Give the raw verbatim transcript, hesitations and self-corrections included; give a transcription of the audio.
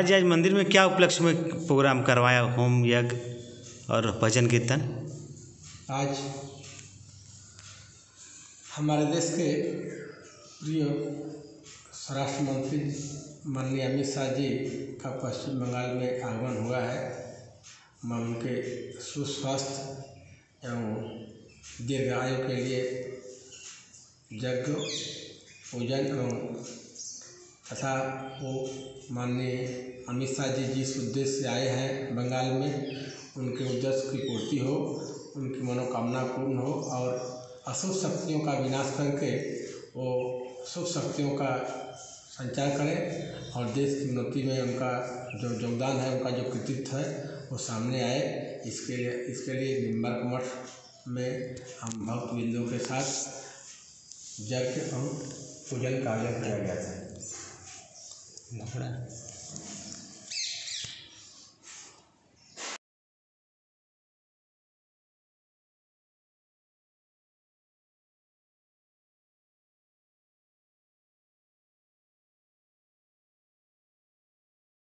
महाराज जी आज मंदिर में क्या उपलक्ष्य में प्रोग्राम करवाया, होम यज्ञ और भजन कीर्तन? आज हमारे देश के प्रिय स्वराष्ट्र मंत्री माननीय अमित शाह जी का पश्चिम बंगाल में आगमन हुआ है। मैं उनके सुस्वास्थ्य एवं दीर्घ आयु के लिए यज्ञ पूजन एवं तथा वो माननीय अमित शाह जी जिस उद्देश्य से आए हैं बंगाल में, उनके उद्देश्य की पूर्ति हो, उनकी मनोकामना पूर्ण हो और अशुभ शक्तियों का विनाश करके वो शुभ शक्तियों का संचार करें और देश की उन्नति में उनका जो योगदान है, उनका जो कृतित्व है वो सामने आए। इसके लिए इसके लिए निम्बर्क मठ में हम भक्तबिंदुओं के साथ यज्ञ और पूजन कार्य किया गया था।